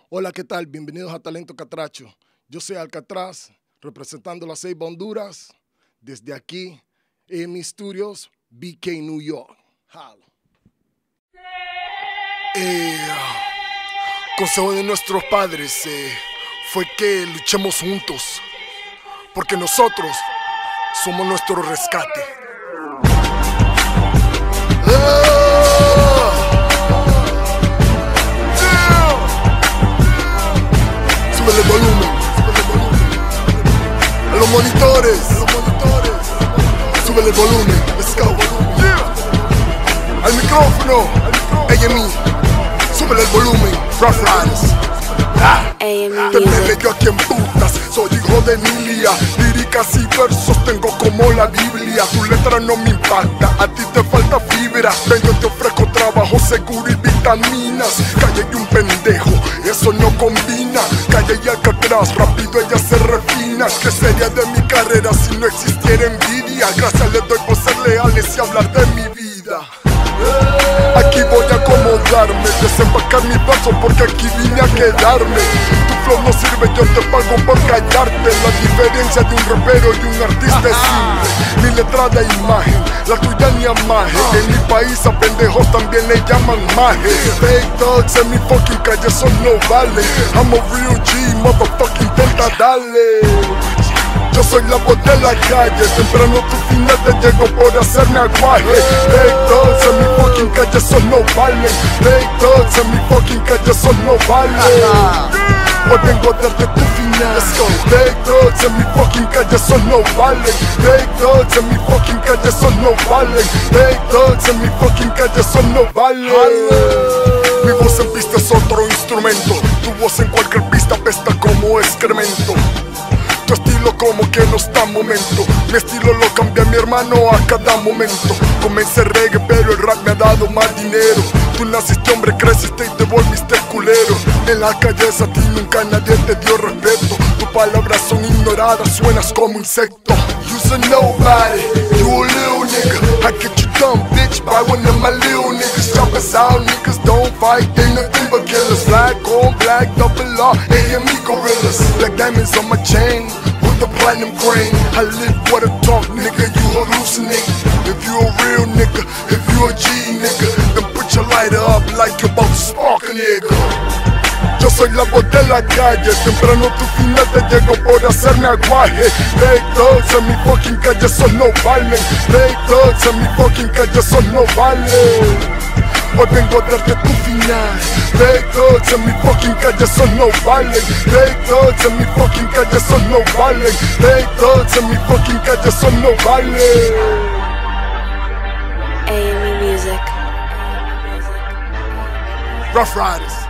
Hola, ¿qué tal? Bienvenidos a Talento Catracho. Yo soy Alcatraz, representando la Ceiba, Honduras, desde aquí, EMI Studios, BK, New York. Jalo. Consejo de nuestros padres fue que luchemos juntos, porque nosotros somos nuestro rescate. Súbele el volumen. A los monitores. Súbele el volumen. Let's go. Al micrófono. AME. Súbele el volumen. Rough Riders. Tenerle yo aquí en putas, soy hijo de Emilia. Líricas y versos tengo como la Biblia. Tu letra no me impacta, a ti te falta fibra. Ven, yo te ofrezco trabajo seguro y vitaminas. Calle y un pendejo, eso no combina. Calle y Alcatraz, rápido ella se refina. ¿Qué sería de mi carrera si no existiera envidia? Gracias le doy por ser leales y hablar de mi vida. Aquí voy a acomodarme, desempacar mi paso porque aquí vine a quedarme. Tu flow no sirve, yo te pago por callarte. La diferencia de un rapero y un artista es simple. Mi letra de imagen, la tuya ni amaje. En mi país a pendejos también le llaman maje. Fake dogs en mi fucking calle, eso no vale. I'm a real G, motherfucking intenta darle. Yo soy la voz de la calle, temprano tu final te llego por hacerme aguaje. Fake dogs en mi fucking calle, eso no vale. Fake dogs en mi fucking calle, eso no vale. Hoy vengo a darte tu final. Fake dogs en mi fucking calle, eso no vale. Fake dogs en mi fucking calle, eso no vale. Fake dogs en mi fucking calle, eso no vale. Mi voz en pista es otro instrumento. Tu voz en cualquier pista apesta como excremento. Tu estilo como que no está en momento. Mi estilo lo cambia mi hermano a cada momento. Comencé reggae pero el rap me ha dado más dinero. Tú naciste hombre, creciste y te volviste culero. En la calle a ti nunca nadie te dio respeto. Tus palabras son ignoradas, suenas como insecto. You's a nobody, you a little nigga. I get you dumb bitch by one of my little niggas. Choppers out, niggas don't fight, they nothing but killers. Black on black, double R, AME gorillas. Black diamonds on my chain with the platinum grain. I live what I talk, nigga, you hallucinate. If you a real nigga, if you a G nigga, then put your lighter up like you're about to spark a nigga. Yo soy la voz de la calle, temprano tu final te llego por hacerme aguaje. Fake dogs en mi fucking calle, eso no vale. Fake dogs en mi fucking calle, eso no vale. Hoy vengo a darte tu final. Fake dogs en mi fucking calle, eso no vale. Fake dogs en mi fucking calle, eso no vale. Fake dogs en mi fucking calle, eso no vale. AME Music. Rough Riders.